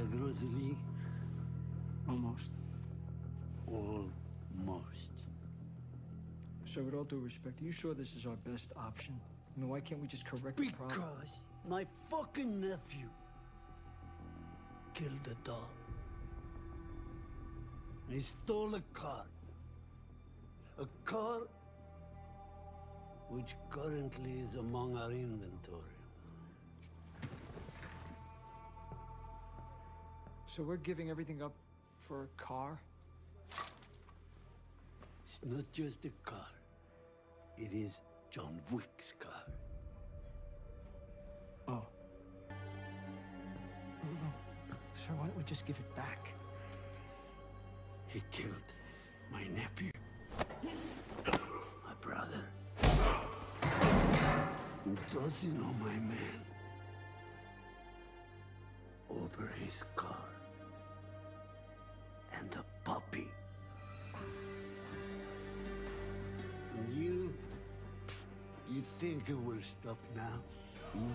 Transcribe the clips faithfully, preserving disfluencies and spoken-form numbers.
groserie? Almost. Almost. Sir, with all due respect, are you sure this is our best option? I mean, why can't we just correct the problem? Because my fucking nephew killed a dog. He stole a car. A car which currently is among our inventory. So we're giving everything up for a car? It's not just a car. It is John Wick's car. Oh. No, no. Sir, why don't we just give it back? He killed my nephew. My brother. And does you know my man? Over his car. And a puppy. And you... You think it will stop now? Hmm?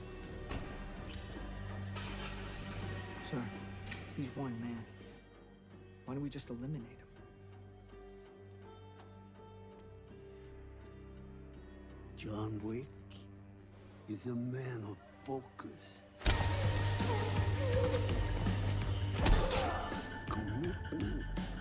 Sir, he's one man. Why don't we just eliminate him? John Wick is a man of focus. Commitment.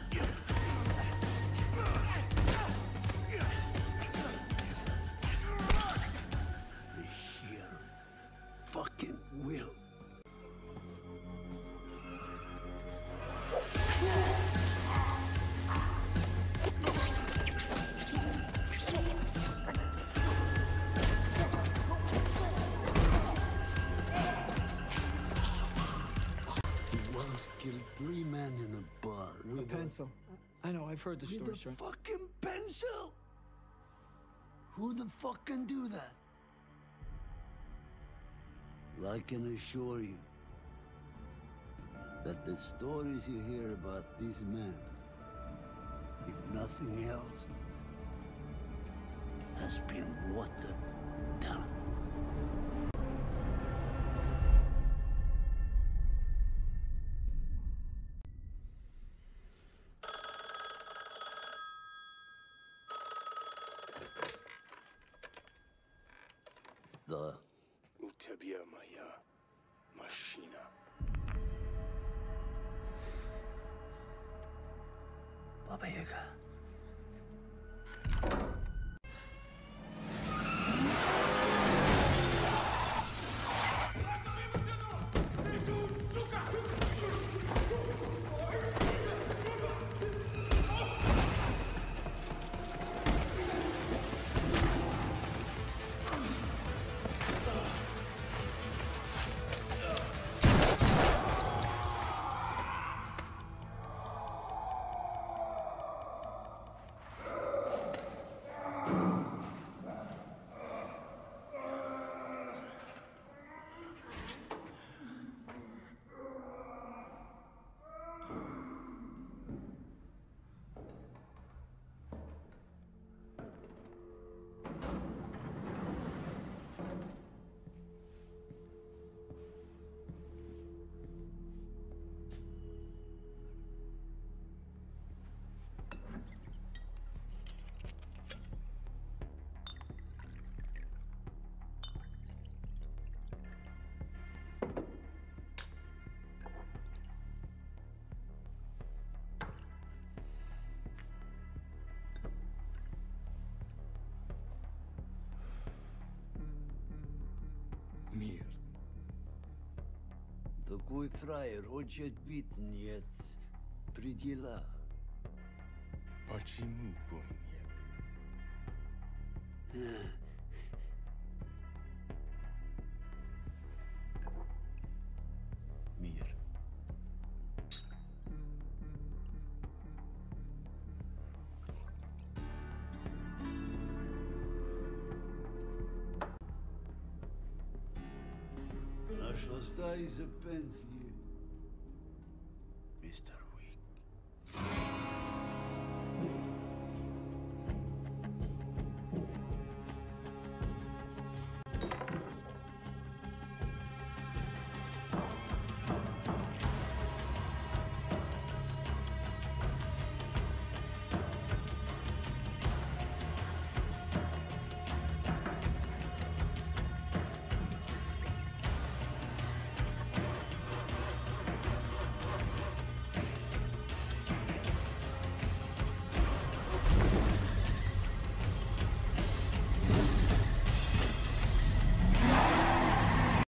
The sheer fucking will. Killed three men in a bar with A pencil. I know, I've heard the story, with sir. a fucking pencil? Who the fuck can do that? Well, I can assure you that the stories you hear about these men, if nothing else, has been watered down. The U tebie moja maszyna. Baba Yaga. Мир. Такой фраер хочет бить, нет предела. Почему бы нет? Мир. Nostalghia pensi, мистер Уик.